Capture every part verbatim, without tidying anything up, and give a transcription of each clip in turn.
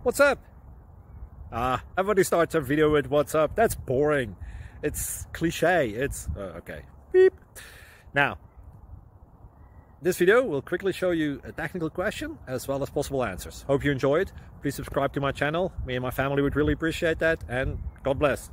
What's up? Ah, everybody starts a video with what's up. That's boring. It's cliche. It's uh, okay. Beep. Now, this video will quickly show you a technical question as well as possible answers. Hope you enjoy it. Please subscribe to my channel. Me and my family would really appreciate that, and God bless.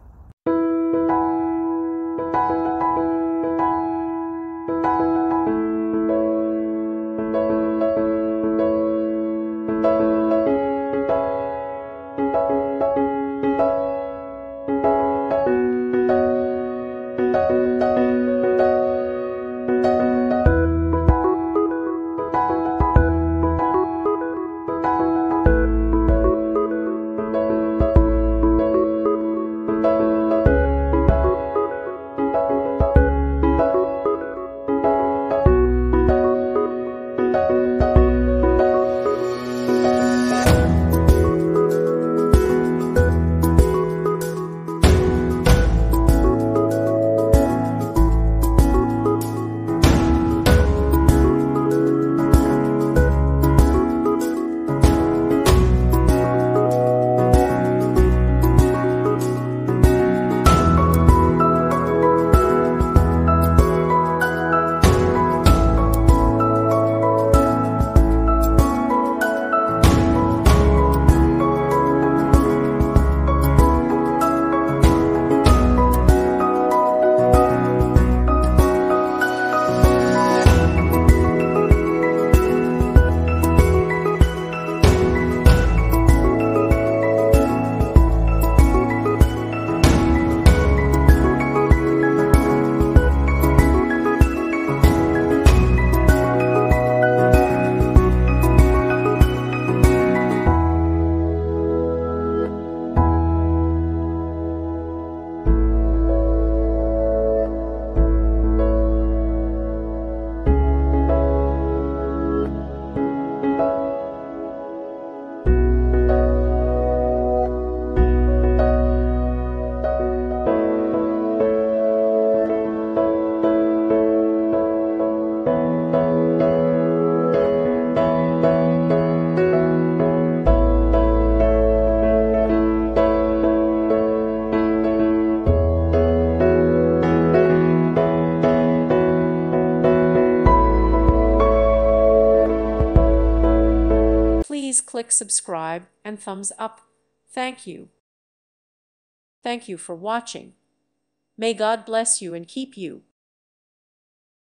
Please click subscribe and thumbs up. Thank you. Thank you for watching. May God bless you and keep you.